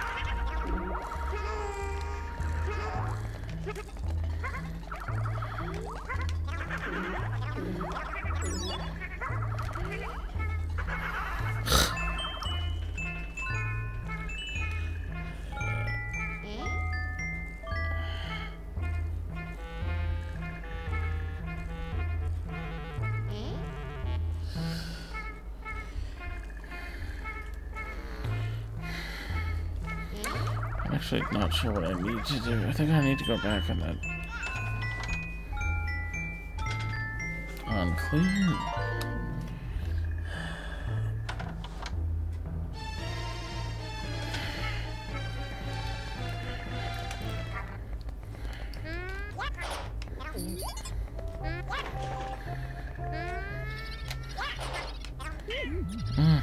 Speaker 1: I'm actually not sure what I need to do. I think I need to go back on that. Unclear. Mm.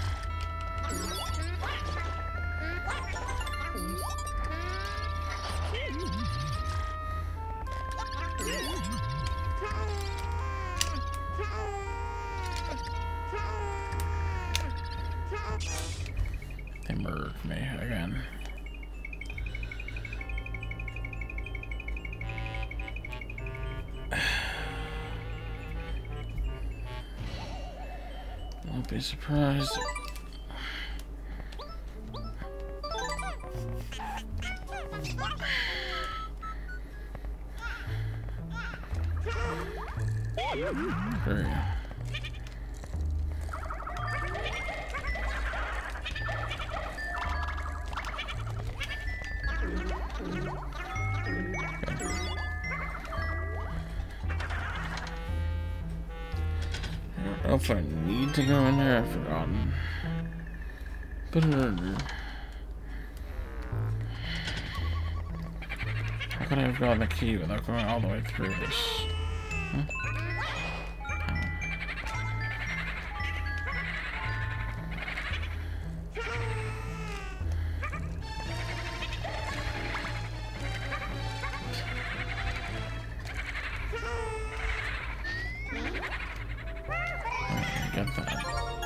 Speaker 1: They murdered me again. Won't be surprised. There you go. I don't know if I need to go in there. I've forgotten. But uh, how could I have gotten the key without going all the way through this? Huh? Get that.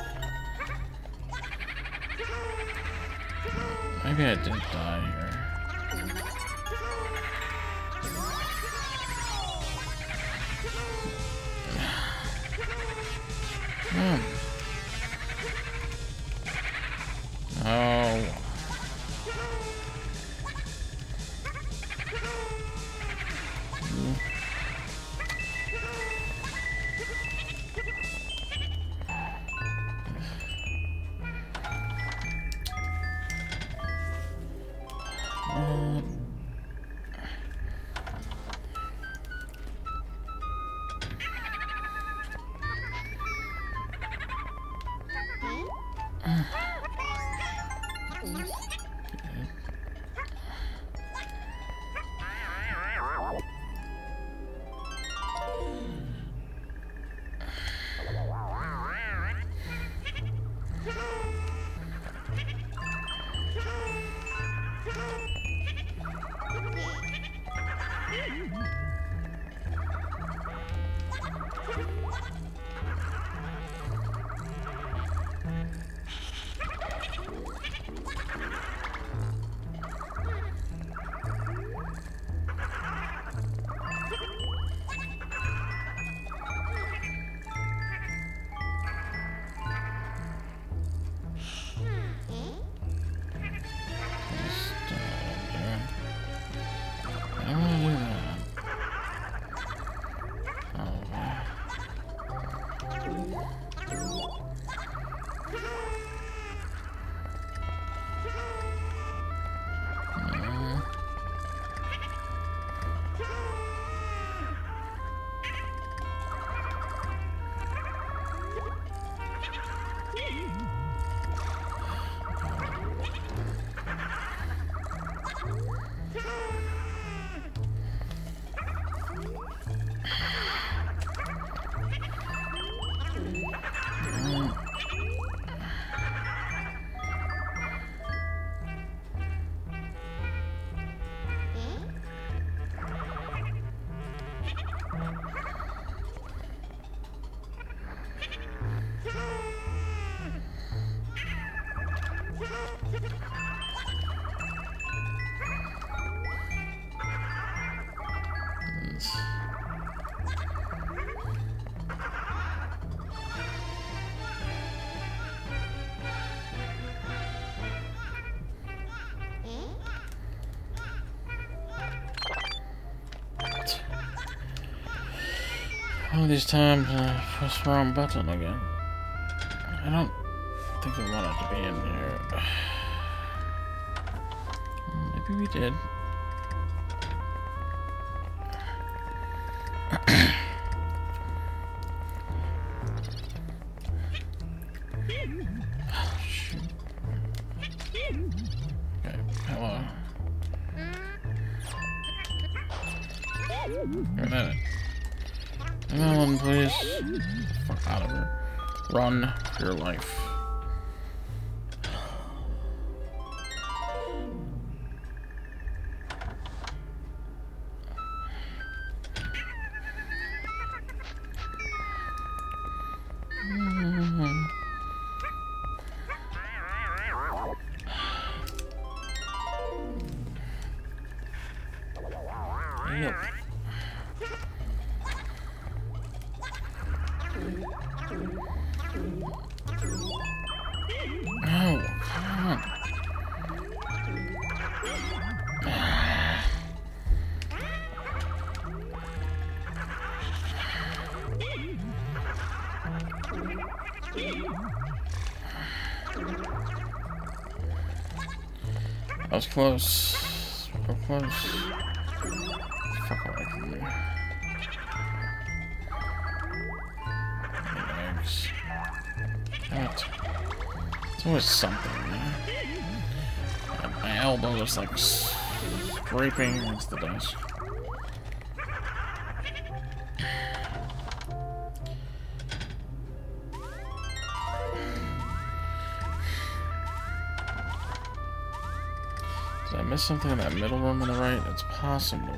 Speaker 1: Maybe I did die here. Hmm. Oh. Hmm. All these times I press the wrong button again. I don't think I wanted to be in here. Maybe we did. Oh, shoot. Okay, hello. Wait a minute. Ellen, please. Fuck out of here. Run for your life. Yep. Oh, come on. That was close. So close. Fuck away from me. Eggs. What? It's always something, man. And my elbow is like scraping against the desk. Did I miss something in that middle room on the right? It's possible.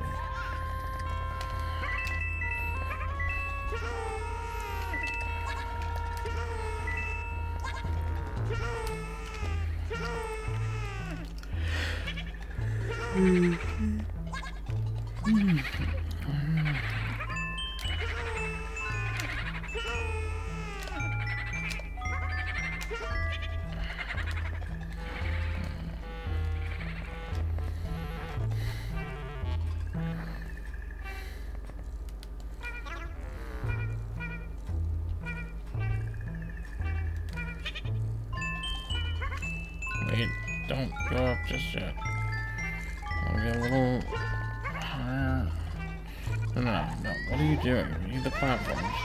Speaker 1: Mm. Mm. Wait, don't go up just yet. I'll get a little higher. No, no, no. What are you doing? You need the platforms.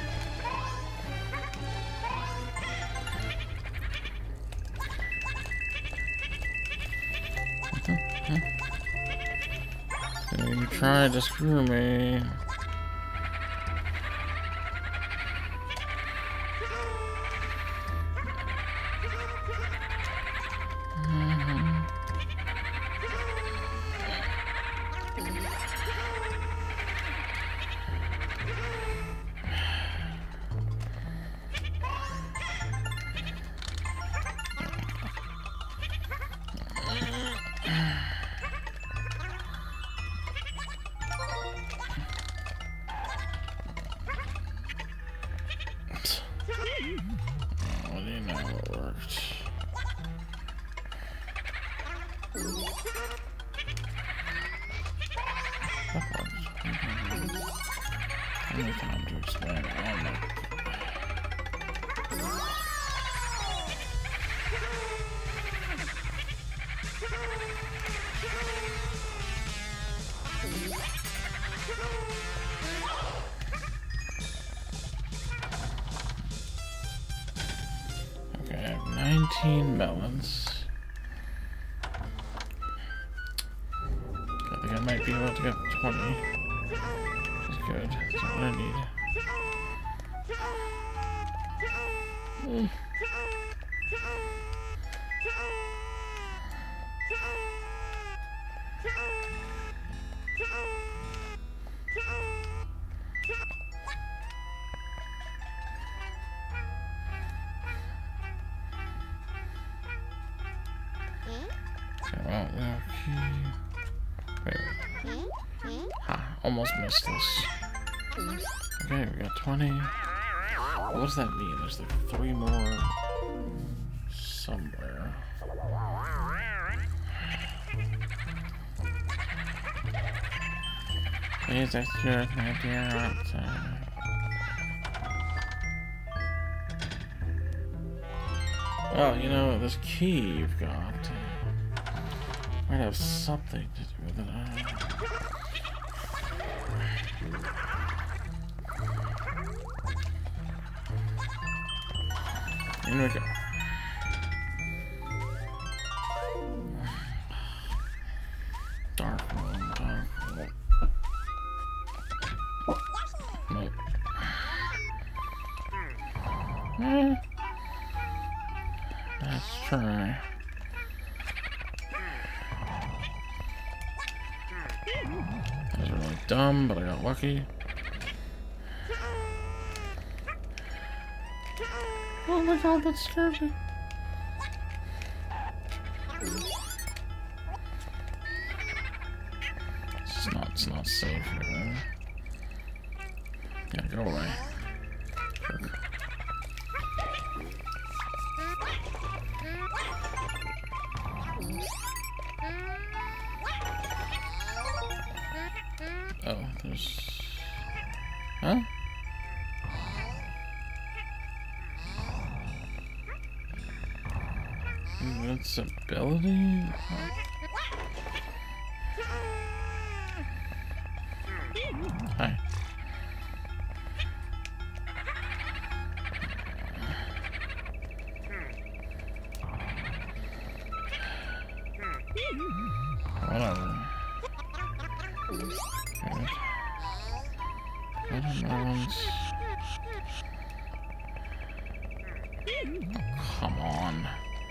Speaker 1: So you tried to screw me. Well, you know it worked. That works. Only time to explain it. Oh my. Okay, I have nineteen melons. I think I might be able to get twenty. Which is good. That's what I need. Mm. Okay, well, okay. Wait, wait. Ha, almost missed this. Okay, we got twenty. What does that mean? There's like three more somewhere. Please excuse my dear outside. Oh, you know, this key you've got might have something to do with it. In we go. Dark room, dark room. Nope. Eh. Let's try. That was really dumb, but I got lucky. Oh my god, that scared me. It's not, it's not safe here. Yeah, go away. Jerk. Oh, there's... Huh? Invincibility? Hi. Whatever. Watermelons. Oh, come on.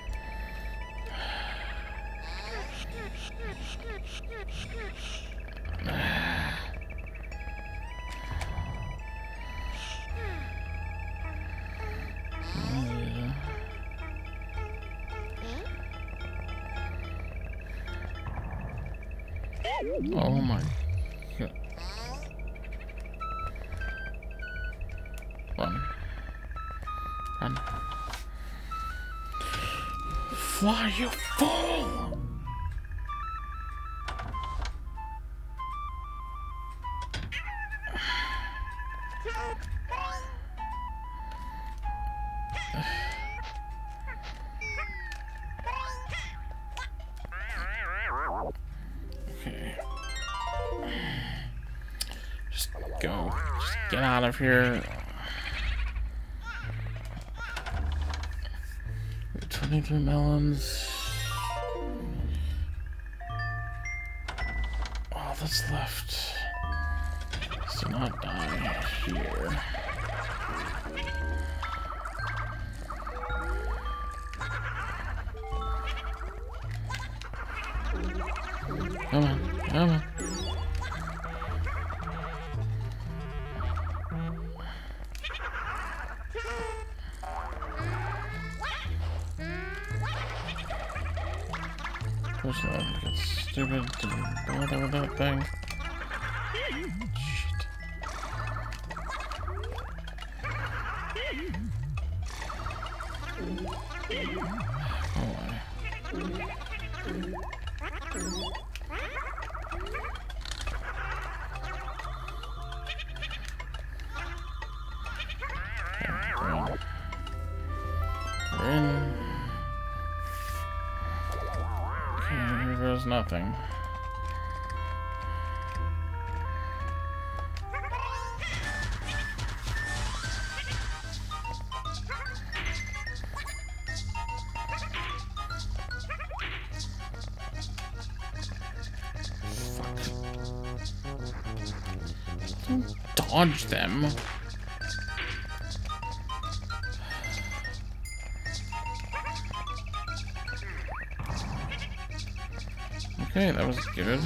Speaker 1: Oh my god. Run. Run. Fly, you fool! Okay. Just go. Just get out of here. twenty-three melons. All that's left is to not die here. Come on, come on. Push that, it's stupid to bother with that thing. Shit. Oh my. We're in. Okay, here goes nothing. Don't dodge them. Okay, that was good.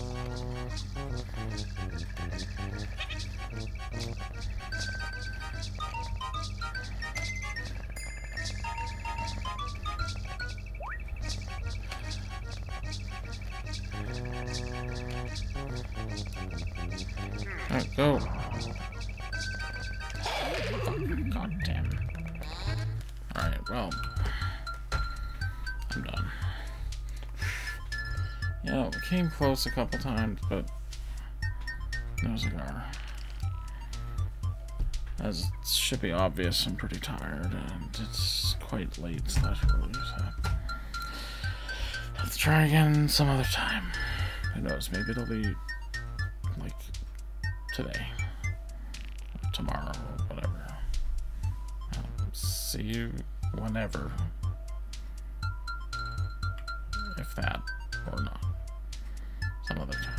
Speaker 1: Alright, go. God damn. Alright, well. I'm done. Yeah, we came close a couple times, but no cigar. As it should be obvious, I'm pretty tired, and it's quite late slash early, so have to try again some other time. Who knows? Maybe it'll be like today, or tomorrow, or whatever. I'll see you whenever, if that, or not, some other time.